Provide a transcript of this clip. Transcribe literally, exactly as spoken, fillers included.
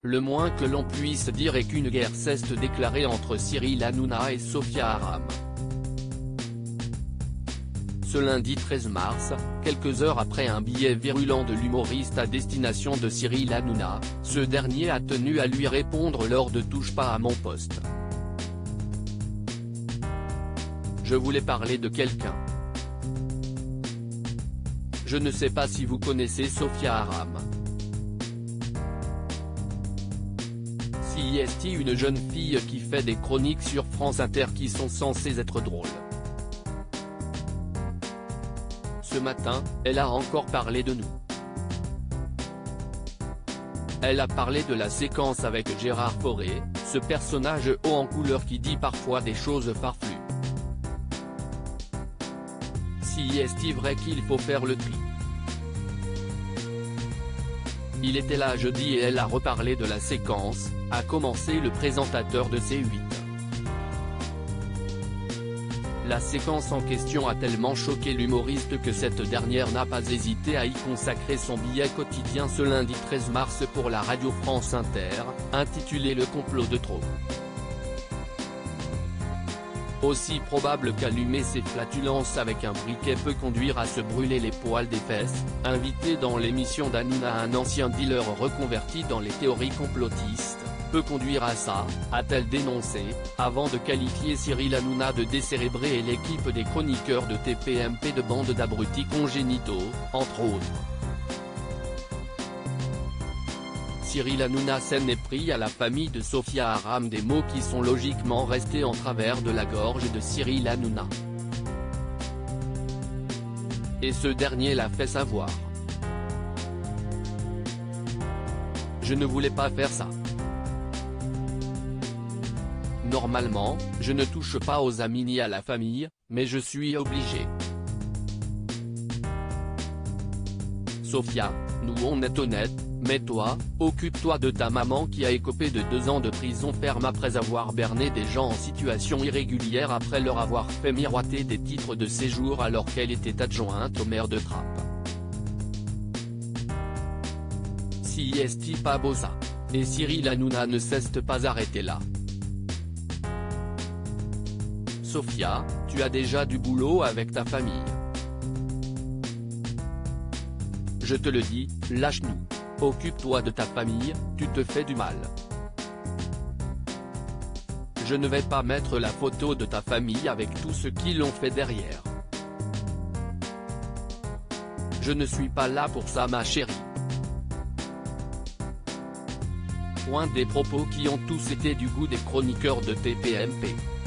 Le moins que l'on puisse dire est qu'une guerre s'est déclarée entre Cyril Hanouna et Sophia Aram. Ce lundi treize mars, quelques heures après un billet virulent de l'humoriste à destination de Cyril Hanouna, ce dernier a tenu à lui répondre lors de Touche pas à mon poste. Je voulais parler de quelqu'un. Je ne sais pas si vous connaissez Sophia Aram. C I S T, une jeune fille qui fait des chroniques sur France Inter qui sont censées être drôles. Ce matin, elle a encore parlé de nous. Elle a parlé de la séquence avec Gérard Fauré, ce personnage haut en couleur qui dit parfois des choses farfelues. Si est-il vrai qu'il faut faire le tri? Il était là jeudi et elle a reparlé de la séquence, a commencé le présentateur de C huit. La séquence en question a tellement choqué l'humoriste que cette dernière n'a pas hésité à y consacrer son billet quotidien ce lundi treize mars pour la radio France Inter, intitulé Le complot de trop. Aussi probable qu'allumer ses flatulences avec un briquet peut conduire à se brûler les poils des fesses, invité dans l'émission d'Hanouna, un ancien dealer reconverti dans les théories complotistes, peut conduire à ça, a-t-elle dénoncé, avant de qualifier Cyril Hanouna de décérébré et l'équipe des chroniqueurs de T P M P de bande d'abrutis congénitaux, entre autres. Cyril Hanouna s'en est pris à la famille de Sophia Aram, des mots qui sont logiquement restés en travers de la gorge de Cyril Hanouna. Et ce dernier l'a fait savoir. Je ne voulais pas faire ça. Normalement, je ne touche pas aux amis ni à la famille, mais je suis obligé. Sophia, nous on est honnête, mais toi, occupe-toi de ta maman qui a écopé de deux ans de prison ferme après avoir berné des gens en situation irrégulière après leur avoir fait miroiter des titres de séjour alors qu'elle était adjointe au maire de Trappes. Si est pas beau ça. Et Cyril Hanouna ne s'est pas arrêté là. Sophia, tu as déjà du boulot avec ta famille. Je te le dis, lâche-nous. Occupe-toi de ta famille, tu te fais du mal. Je ne vais pas mettre la photo de ta famille avec tout ce qu'ils l'ont fait derrière. Je ne suis pas là pour ça ma chérie. Point des propos qui ont tous été du goût des chroniqueurs de T P M P.